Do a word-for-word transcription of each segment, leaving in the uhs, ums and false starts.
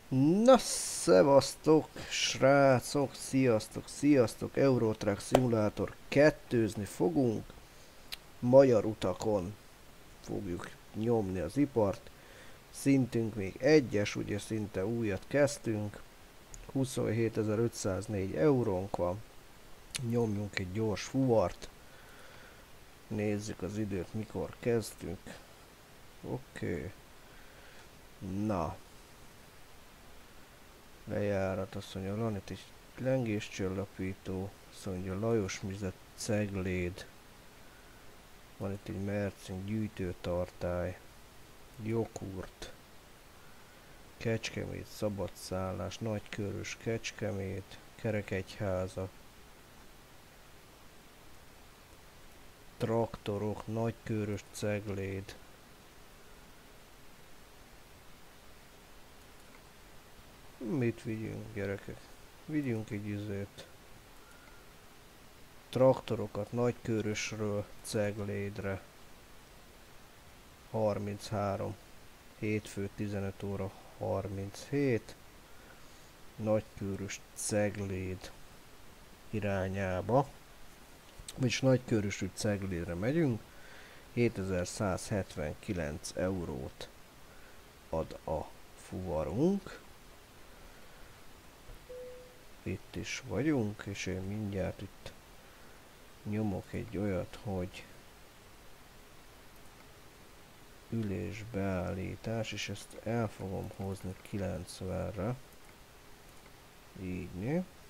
Na, szevasztok, srácok, sziasztok, sziasztok, Eurotrack Simulator kettőzni fogunk. Magyar utakon fogjuk nyomni az ipart. Szintünk még egyes, ugye szinte újat kezdtünk. huszonhétezer-ötszáznégy eurónk van. Nyomjunk egy gyors fuvart. Nézzük az időt, mikor kezdtünk. Oké. Okay. Na. Lejárat, azt mondja, van itt egy lengéscsillapító, azt mondja, Lajos Mizet cegléd, van itt egy Mercing gyűjtőtartály, Jogurt, Kecskemét szabadszállás, Nagykörös Kecskemét, Kerekegyháza, traktorok, Nagykörös cegléd. Mit vigyünk, gyerekek? Vigyünk egy üzét. Traktorokat Nagykörösről Ceglédre. harminchárom. Hétfő tizenöt óra harminchét. Nagykörös Cegléd irányába. Vagyis Nagykörösű Ceglédre megyünk. hétezer-százhetvenkilenc eurót ad a fuvarunk. Itt is vagyunk, és én mindjárt itt nyomok egy olyat, hogy ülésbeállítás, és ezt el fogom hozni kilencvenre. Így, né?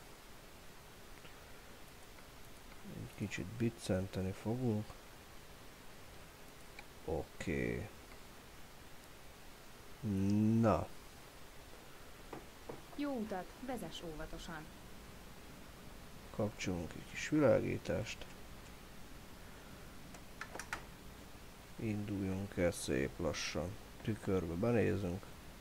Egy kicsit biccenteni fogunk. Oké. Okay. Na. Jó utat, vezess óvatosan. Kapcsolunk egy kis világítást. Induljunk el szép lassan. Tükörbe benézünk.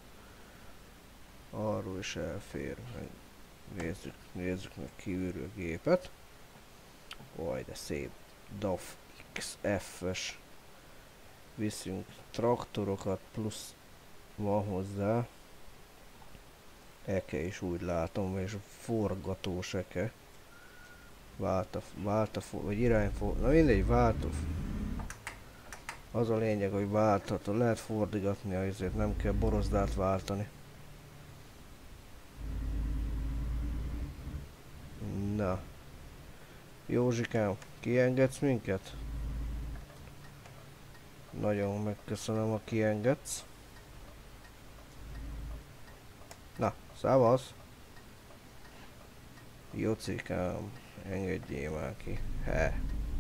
Arról is elfér. Nézzük, nézzük meg kívülről a gépet. Oj, de szép. daf iksz ef-es. Viszünk traktorokat, plusz van hozzá eke is, úgy látom, és forgatós eke. Vált a, vált a, vagy irányfor, na mindegy, vált a, az a lényeg, hogy váltható, lehet fordigatni, azért nem kell borozdát váltani. Na. Józsikám, kiengedsz minket? Nagyon megköszönöm, ha kiengedsz. Na, szávasz! Jocikám, engedjél már ki. He.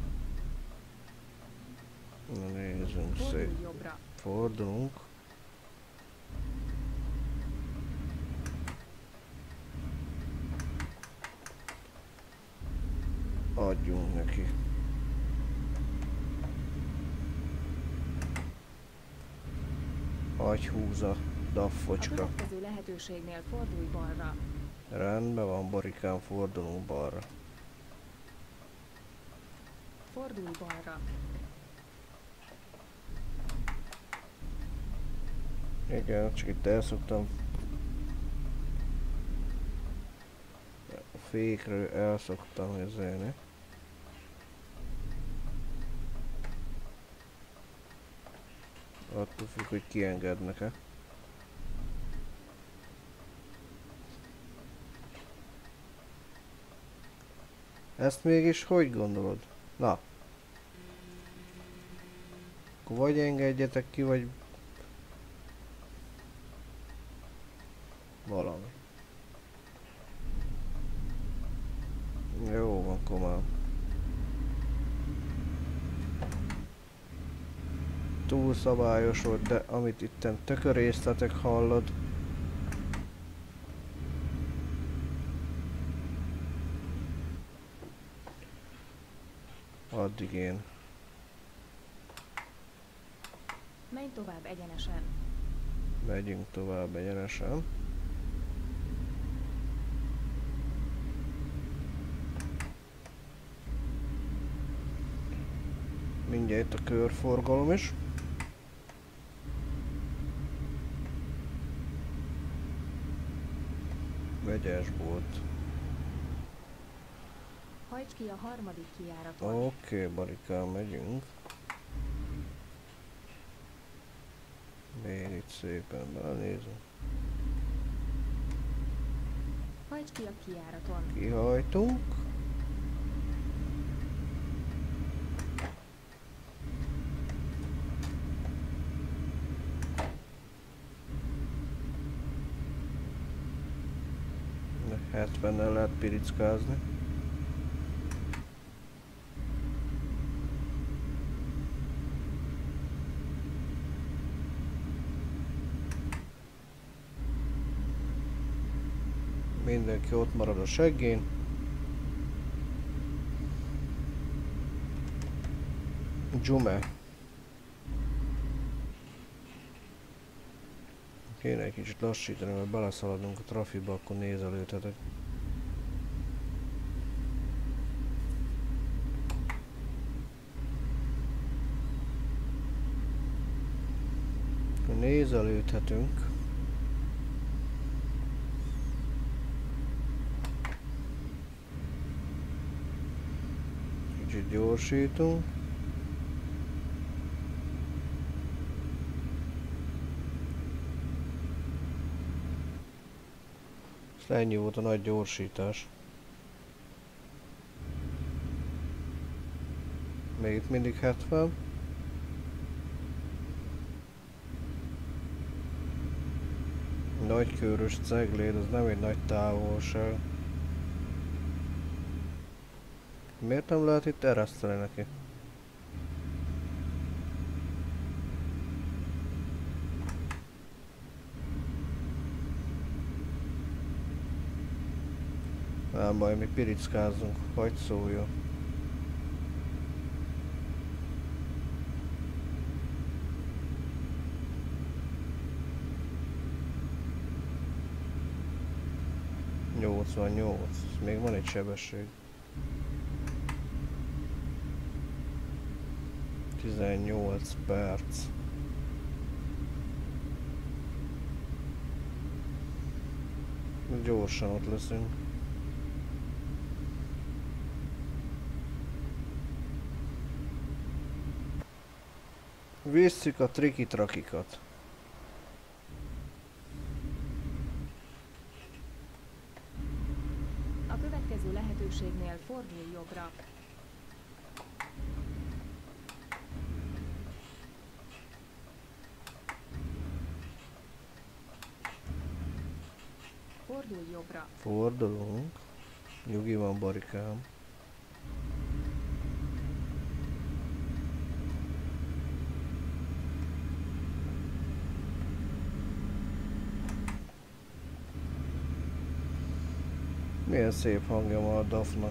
Na, nézzünk szép. Jobbra. Fordulunk. Adjunk neki. Agyhúz a A daffocska. következő lehetőségnél fordulj balra. Rendben van, Borikán, fordulunk balra. Fordulj balra. Igen, csak itt elszoktam. A fékről elszoktam ezzelni. Attól függ, hogy kiengednek-e. Ezt mégis hogy gondolod? Na. Akkor vagy engedjetek ki, vagy valami. Jó van, komám. Túl szabályos volt, de amit itten tökörésztetek, hallod? Addig én. Menj tovább egyenesen. Megyünk tovább egyenesen. Mindjárt itt a körforgalom is. Vegyes bolt. Hajts ki a harmadik kijáraton. Oké, okay, barikám, megyünk. Még itt szépen belenézünk. Hajts ki a kijáraton. Kihajtunk. hetvennel lehet pirickázni. Mindenki ott marad a seggén. Dzsume. Kéne egy kicsit lassítani, mert beleszaladunk a trafikba, akkor nézelődhetek. Nézelődhetünk. Kicsit gyorsítunk. Ennyi volt a nagy gyorsítás. Még itt mindig hetven. Nagykőrös Cegléd, az nem egy nagy távolság. Miért nem lehet itt ereszteni neki? Nem baj, mi pirickázunk, hagyd szóljon. nyolcvannyolc, még van egy sebesség. tizennyolc perc. Gyorsan ott leszünk. Visszük a triki-trakikat. A következő lehetőségnél fordulj jobbra. Fordulj jobbra. Fordulunk. Nyugi van, barikám. Milyen szép hangja van a dafnak.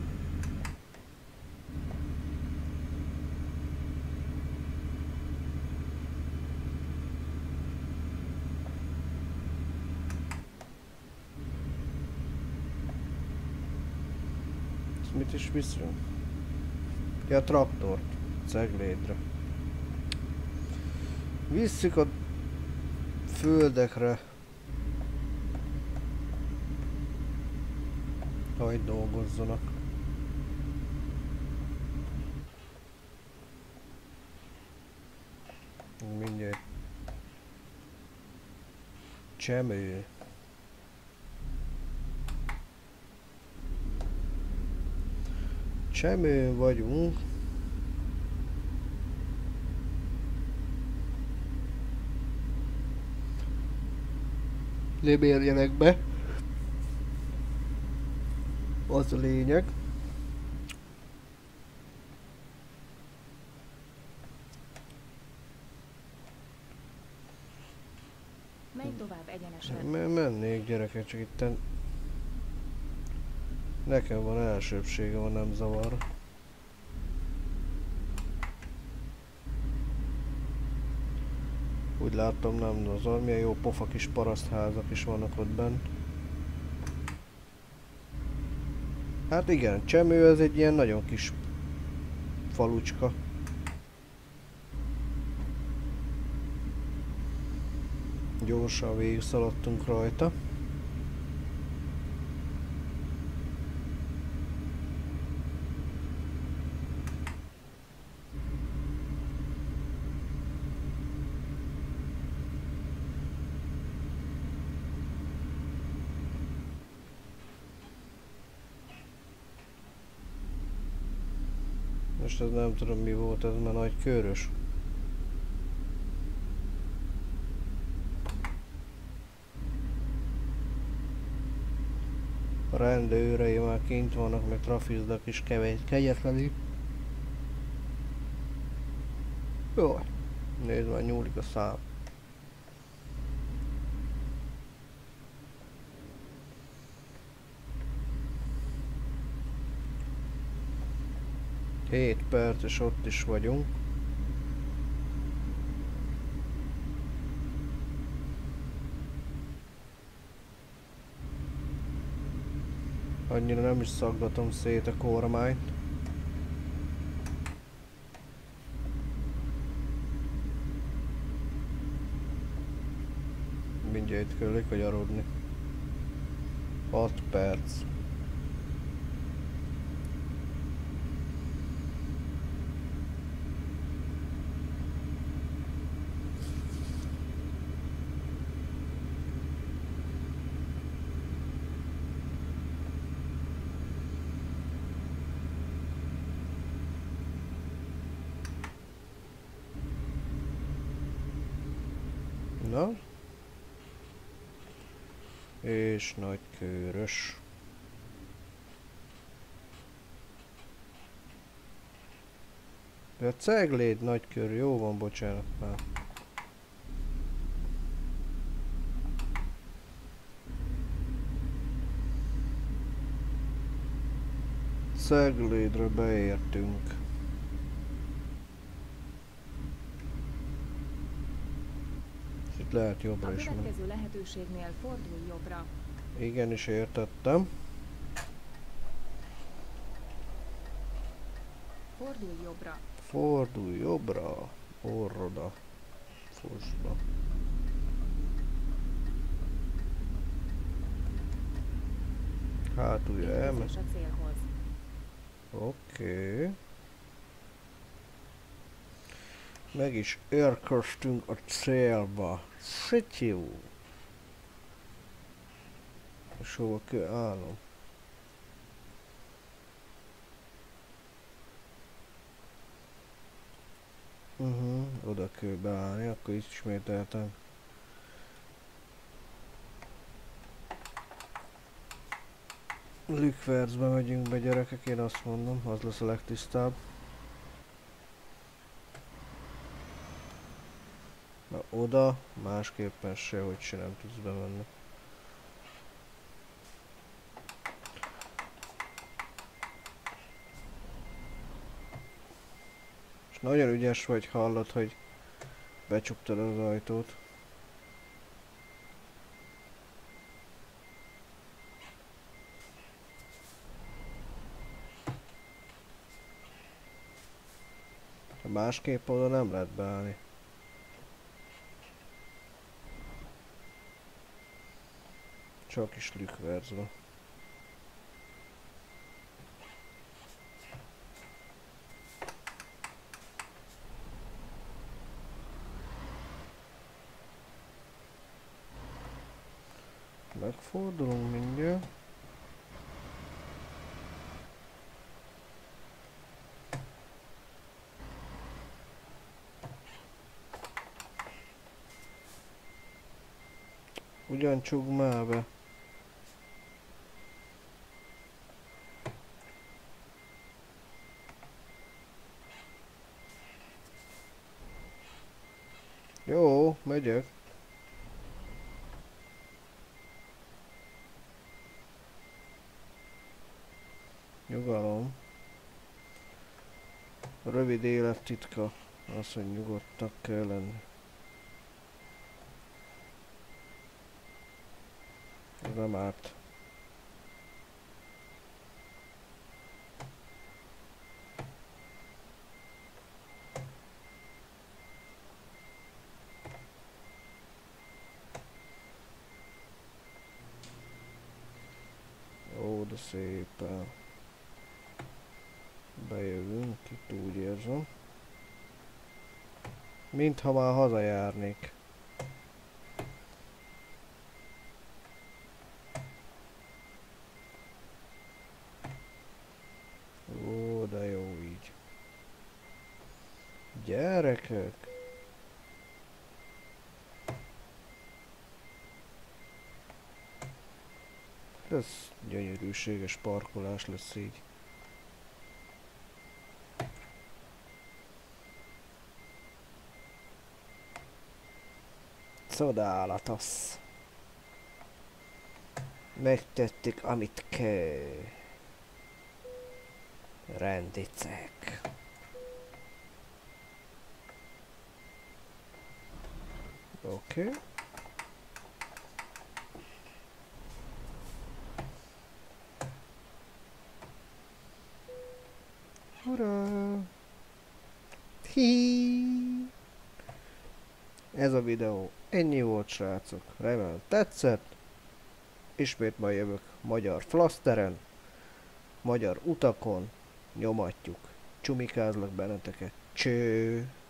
Ezt mit is viszünk? Ja, a traktort. Ceglédre. Visszük a földekre. Hogy dolgozzanak. Mindjárt. Csemő. Csemő vagyunk. Nem érjenek be. Az a lényeg. Menj tovább egyenesen. M mennék, gyerekek, csak itten nekem van elsőbsége, van, nem zavar. Úgy láttam, nem zavar, milyen jó pofa kis parasztházak is vannak ott bent. Hát igen, Csemő ez egy ilyen nagyon kis falucska. Gyorsan végig szaladtunk rajta. most ez nem tudom mi volt, ez már nagy körös. A rendőrei már kint vannak, meg trafizdak is kegyetlenül. Jaj, nézd már, nyúlik a szám. hét perc és ott is vagyunk. Annyira nem is szaggatom szét a kormányt. Mindjárt itt kell lekagyarodni. hat perc. Na? És nagykőrös. De a Cegléd nagykör, jó van, bocsánat már. Ceglédre beértünk. Itt lehet jobbra A is menni. következő lehetőségnél fordulj jobbra. Igenis értettem. Fordulj jobbra. Fordulj jobbra, orroda, fosba. Hátulja elmegy. Érkezés a célhoz. Oké. Okay. Meg is érkeztünk a célba. Szitjú. És hova kell állnom? Uh-huh, oda kell beállni, akkor ismételten. Lükverzbe megyünk be, gyerekek, én azt mondom, az lesz a legtisztább. Na oda, másképpen sehogy se nem tudsz bemenni. És nagyon ügyes vagy, hallod, hogy becsuktad az ajtót. Másképp oda nem lehet beállni. Csak is lükverzve. Megfordulunk mindjárt. Ugyan csukd már be. Jó, megyek. Nyugalom. A rövid élet titka az, hogy nyugodtak kell lenni. Ez nem árt. Ó, de szépen. Bejövünk, itt úgy érzem. Mintha már hazajárnék. Ó, de jó így. Gyerekek. Ez gyönyörűséges parkolás lesz így. Csodálatos. Megtettük, amit kell. Rendicek. Oké. Okay. Hurrá! Hi! Ez a videó ennyi volt, srácok. Remélem tetszett. Ismét majd jövök magyar flaszteren, magyar utakon. Nyomatjuk. Csumikázlak benneteket. Cső!